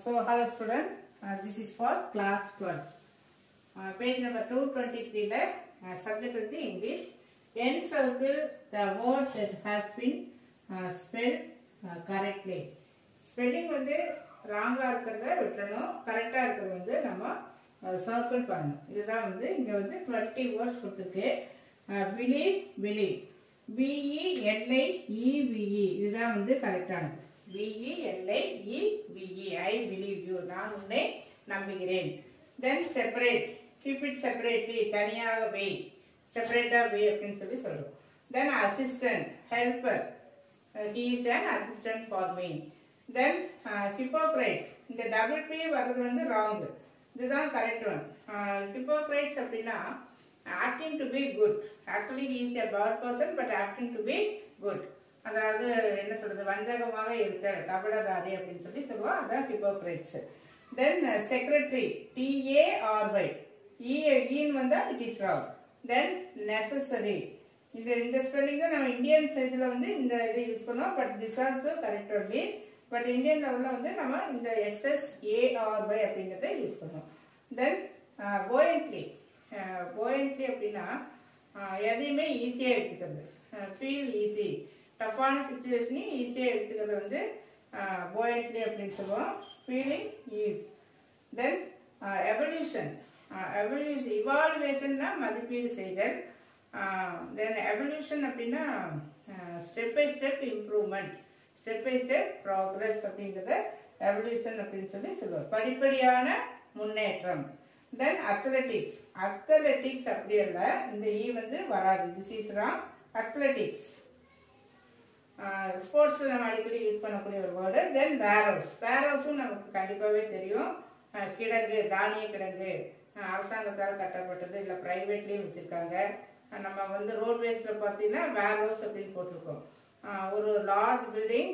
So hello students, this is for class 12. Page number 223 subject is English. Encircle the word that has been spelled correctly. Spelling வந்து ராங்கா இருக்கிறத விட்டுறணும், கரெக்டா இருக்கிறது வந்து நம்ம சர்க்கிள் பண்ணணும். இதுதான் வந்து இங்க வந்து 20 words கொடுத்துருக்கு. believe, believe, B-E-L-I-E-V-E, இதுதான் வந்து கரெக்டானது. B-E-L-I-E-V-E, I believe you, நான் உன்னை நம்புகிறேன். Then separate, keep it separately, தனியாக வை, செப்பரேட்டா வை அப்படின்னு சொல்லி சொல்றோம். Then assistant, helper, he is an assistant for me. Then hypocrites, இந்த double P வர்றது வந்து wrong, இதுதான் correct one. Hypocrites அப்படின்னா acting to be good, actually he is a bad person but acting to be good, அதாவது என்ன சொல்றது, வஞ்சகமாக இருத்தல், கபடதாரி அப்படின்னு சொல்லி சொல்லுவோம், அதான் hypocrites. Then secretary, T-A-R-Y, E-ன்னு வந்தா it is wrong. Then necessary, இந்த ஸ்பெல்லிங் தான் நம்ம இந்தியன் ஸ்டேஜ்ல வந்து இந்த இதை யூஸ் பண்ணோம், but this also correct only. பட் இந்தியன் லெவல்ல வந்து நம்ம இந்த SSARY அப்படிங்கறத யூஸ் பண்ணோம். தென் buoyantly, buoyantly அப்படின்னா எதையுமே ஈஸியா எடுத்துக்கிறது, ஃபீல் ஈஸி, டஃப்பான சிச்சுவேஷனையும் ஈஸியா எடுத்துக்கிறது வந்து buoyantly அப்படின்னு சொல்லுவோம், feeling is. Then evolution, evolution இவாலுவேஷன்னா மதிப்பீடு செய்தல். தென் எவல்யூஷன் அப்படின்னா step by step improvement, step by step progress அப்படிங்கிறத எவல்யூஷன் அப்படின்னு சொல்லி சொல்லுவோம், படிப்படியான முன்னேற்றம். தென் அத்லெட்டிக்ஸ், அத்லெட்டிக்ஸ் அப்படி இல்லை, இந்த இ வந்து வராது, திஸ் இஸ் ராங். அத்லெட்டிக்ஸ் ஸ்போர்ட்ஸ்ல நம்ம அடிக்கடி யூஸ் பண்ணக்கூடிய ஒரு வேர்டு. தென் வேர்ஹவுஸ், வேர்ஹவுஸும் நமக்கு கண்டிப்பாகவே தெரியும், கிடங்கு, தானிய கிடங்கு, அரசாங்கத்தால் கட்டப்பட்டது, இல்லை பிரைவேட்லேயும் வச்சிருக்காங்க. நம்ம வந்து ரோட்வேஸ்ல பார்த்தீங்கன்னா வேர்ஹவுஸ் அப்படின்னு போட்டிருக்கோம். ஒரு large building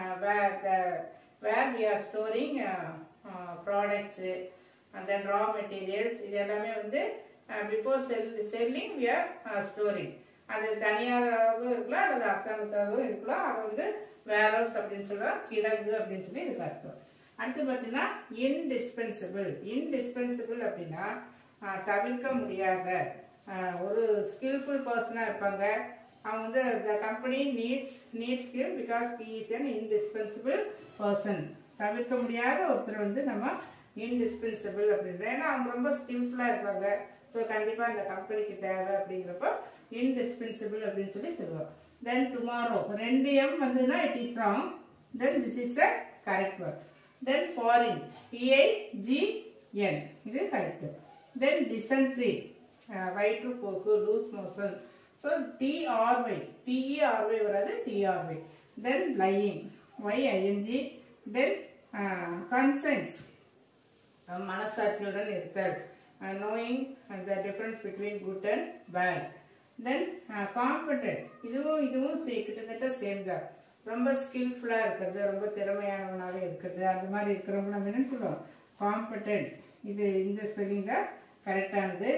where we are storing products and then raw materials, இது எல்லாமே வந்து before selling we are storing. அது தனியாராகவும் இருக்கலாம் அல்லது அரசாங்கத்தாகவும் இருக்கலாம், அது வந்து வேர்ஹவுஸ் அப்படின்னு சொல்றோம், கிடங்கு அப்படின்னு சொல்லி இதுக்கு அர்த்தம். அடுத்து பார்த்தீங்கன்னா இன்டிஸ்பென்சிபிள், இன்டிஸ்பென்சிபிள் அப்படின்னா தவிர்க்க முடியாத, ஒரு ஸ்கில்ஃபுல் பர்சனா இருப்பாங்க, அவங்க வந்து the company needs him because he is an indispensable person. தவிர்க்க முடியாத ஒருத்தர் வந்து நம்ம இன்டிஸ்பென்சிபிள் அப்படின்ற, ஏன்னா அவங்க ரொம்ப ஸ்கில்ஃபுல்லா இருப்பாங்க, ஸோ கண்டிப்பா இந்த கம்பெனிக்கு தேவை அப்படிங்கிறப்ப இன்டிஸ்பென்சிபிள் அப்படின்னு சொல்லி சொல்லுவோம். தென் டுமாரோ, 2 M வந்ததுன்னா it is wrong, then this is the correct word. Then foreign, PIGN, இது கரெக்ட். தென் டிசென்ட்ரி, வயிற்றுப்போக்கு, loose motion, so TRY, TERY வராது, TRY. Then lying, YING. தென் conscience, மனசாட்சியுடன் இருத்தல், knowing the difference between good and bad. Then competent, இதுவும் கிட்டத்தட்ட same தான், ரொம்ப ஸ்கில்ஃபுல்லா இருக்கிறது, ரொம்ப திறமையானவனாக இருக்கிறது, அந்த மாதிரி இருக்கிறவங்க நம்ம என்ன சொல்லுவோம், காம்படென்ட். இது இந்த ஸ்பெல்லிங் தான் கரெக்டானது,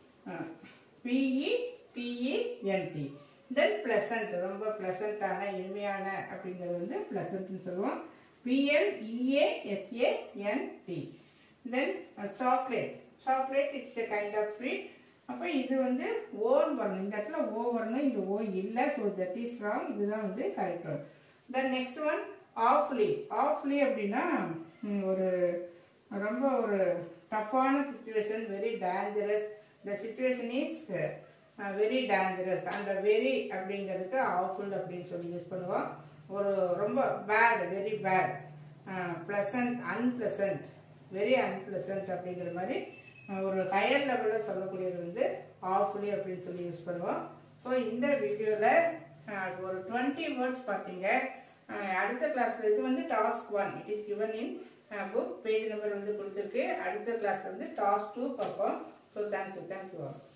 PETENT. தென் பிளசன்ட், ரொம்ப பிளசண்டான, இனிமையான அப்படிங்கிறது வந்து பிளசன்ட்னு சொல்லுவோம், PLEASANT. Then chocolate, chocolate it's a kind of sweet. அப்போ இது வந்து ஓன் வரணும், இந்த இடத்துல ஓ வரணும், இந்த ஓ இல்லை, ஸோ தட் இஸ் ராங், இதுதான் வந்து correct one. Then next one awfully, awfully அப்படின்னா ஒரு ரொம்ப ஒரு டஃப்பான situation, very dangerous, the situation is very dangerous, அந்த வெரி அப்படிங்கிறதுக்கு ஆஃபுல் அப்படின்னு சொல்லி யூஸ் பண்ணுவோம். ஒரு ரொம்ப bad, very bad, pleasant, unpleasant, very unpleasant அப்படிங்கிற மாதிரி ஒரு ஹையர் லெவலில் சொல்லக்கூடியது வந்து ஆஃப்லி அப்படின்னு சொல்லி யூஸ் பண்ணுவோம். ஸோ இந்த வீடியோவில் ஒரு 20 வேர்ட்ஸ் பார்த்தீங்க. அடுத்த கிளாஸ்ல இது வந்து task 1, it is given in book, page number வந்து கொடுத்துருக்கு. அடுத்த கிளாஸ்ல வந்து டாஸ்க் 2 பார்ப்போம். So thank you.